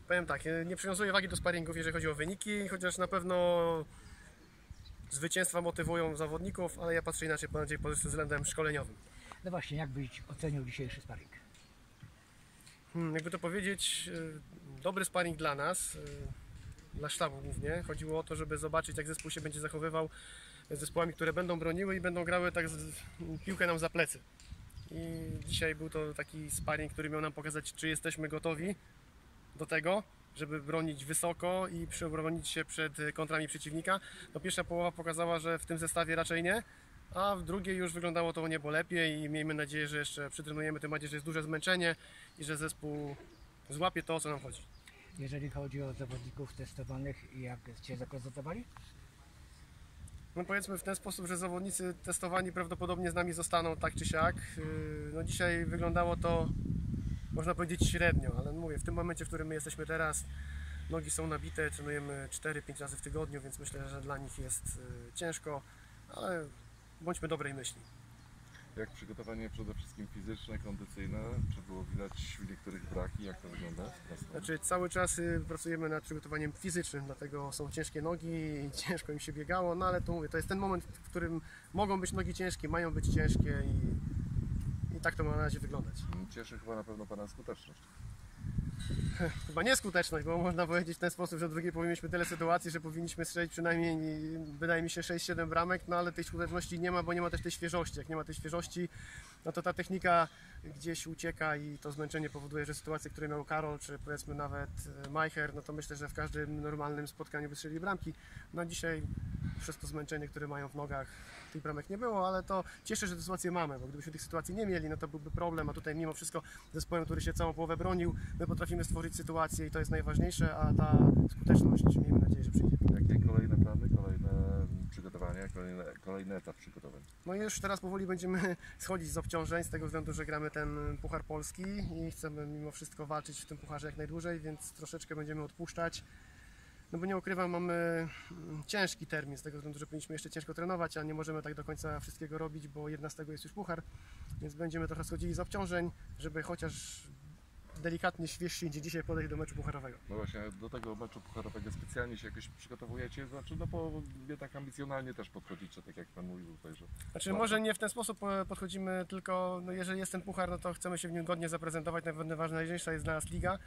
Powiem tak, nie przywiązuję wagi do sparingów, jeżeli chodzi o wyniki, chociaż na pewno zwycięstwa motywują zawodników, ale ja patrzę inaczej bardziej pod względem szkoleniowym. No właśnie, jak byś ocenił dzisiejszy sparring? Jakby to powiedzieć, dobry sparring dla nas, dla sztabu głównie. Chodziło o to, żeby zobaczyć, jak zespół się będzie zachowywał z zespołami, które będą broniły i będą grały tak piłkę nam za plecy. I dzisiaj był to taki sparring, który miał nam pokazać, czy jesteśmy gotowi do tego, żeby bronić wysoko i przebronić się przed kontrami przeciwnika. No, pierwsza połowa pokazała, że w tym zestawie raczej nie, a w drugiej już wyglądało to o niebo lepiej i miejmy nadzieję, że jeszcze przytrenujemy, tym bardziej, że jest duże zmęczenie i że zespół złapie to, o co nam chodzi. Jeżeli chodzi o zawodników testowanych, jak Cię zaprezentowali? No powiedzmy w ten sposób, że zawodnicy testowani prawdopodobnie z nami zostaną tak czy siak. No dzisiaj wyglądało to, można powiedzieć, średnio, ale mówię, w tym momencie, w którym my jesteśmy teraz, nogi są nabite, trenujemy 4-5 razy w tygodniu, więc myślę, że dla nich jest ciężko, ale bądźmy dobrej myśli. Jak przygotowanie przede wszystkim fizyczne, kondycyjne? Czy było widać w niektórych braki? Jak to wygląda? Znaczy cały czas pracujemy nad przygotowaniem fizycznym, dlatego są ciężkie nogi i ciężko im się biegało, no ale to mówię, to jest ten moment, w którym mogą być nogi ciężkie, mają być ciężkie i tak to ma na razie wyglądać. Cieszy chyba na pewno Pana skuteczność. Chyba nieskuteczność, bo można powiedzieć w ten sposób, że w drugiej połowie mieliśmy tyle sytuacji, że powinniśmy strzelić przynajmniej, wydaje mi się, 6-7 bramek, no ale tej skuteczności nie ma, bo nie ma też tej świeżości. Jak nie ma tej świeżości, no to ta technika gdzieś ucieka i to zmęczenie powoduje, że sytuacje, które miał Karol, czy powiedzmy nawet Majcher, no to myślę, że w każdym normalnym spotkaniu by strzelili bramki. No dzisiaj przez to zmęczenie, które mają w nogach, tych bramek nie było, ale to cieszę, że tę sytuację mamy, bo gdybyśmy tych sytuacji nie mieli, no to byłby problem, a tutaj mimo wszystko zespołem, który się całą połowę bronił, my potrafimy stworzyć sytuację i to jest najważniejsze, a ta skuteczność, miejmy nadzieję, że przyjdzie. Jakie kolejne plany, kolejne przygotowania, kolejny etap przygotowań? No i już teraz powoli będziemy schodzić z obciążeń, z tego względu, że gramy ten Puchar Polski i chcemy mimo wszystko walczyć w tym pucharze jak najdłużej, więc troszeczkę będziemy odpuszczać. No bo nie ukrywam, mamy ciężki termin, z tego względu, że powinniśmy jeszcze ciężko trenować, a nie możemy tak do końca wszystkiego robić, bo 11 jest już puchar, więc będziemy trochę schodzili z obciążeń, żeby chociaż delikatnie świeżsi dzisiaj podejść do meczu pucharowego. No właśnie, do tego meczu pucharowego specjalnie się jakoś przygotowujecie? Znaczy, no bo nie tak ambicjonalnie też podchodzicie, tak jak Pan mówił tutaj, że... Znaczy może nie w ten sposób podchodzimy, tylko no jeżeli jest ten puchar, no to chcemy się w nim godnie zaprezentować, najważniejsza jest dla nas liga.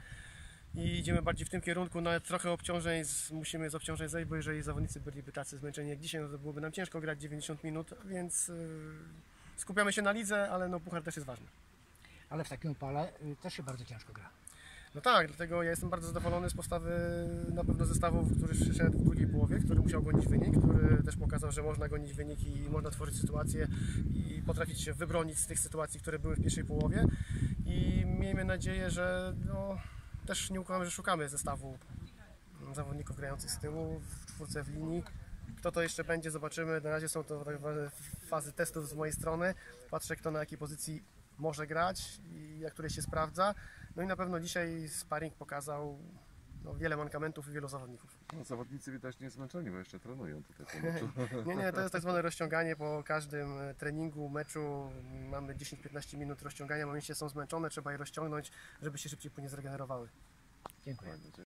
I idziemy bardziej w tym kierunku, no ale trochę obciążeń, musimy z obciążeń zejść, bo jeżeli zawodnicy byliby tacy zmęczeni jak dzisiaj, no to byłoby nam ciężko grać 90 minut, więc skupiamy się na lidze, ale no puchar też jest ważny. Ale w takim upale też się bardzo ciężko gra. No tak, dlatego ja jestem bardzo zadowolony z postawy na pewno zestawu, który przyszedł w drugiej połowie, który musiał gonić wynik, który też pokazał, że można gonić wynik i można tworzyć sytuacje i potrafić się wybronić z tych sytuacji, które były w pierwszej połowie i miejmy nadzieję, że no, też nie ukrywamy, że szukamy zestawu zawodników grających z tyłu, w czwórce w linii. Kto to jeszcze będzie, zobaczymy. Na razie są to fazy testów z mojej strony. Patrzę, kto na jakiej pozycji może grać i jak której się sprawdza. No i na pewno dzisiaj sparring pokazał no, wiele mankamentów i wielu zawodników. No, zawodnicy widać nie zmęczeni, bo jeszcze trenują tutaj po meczu. Nie, to jest tak zwane rozciąganie po każdym treningu, meczu. Mamy 10-15 minut rozciągania, bo mięśnie są zmęczone, trzeba je rozciągnąć, żeby się szybciej później zregenerowały. Dziękuję.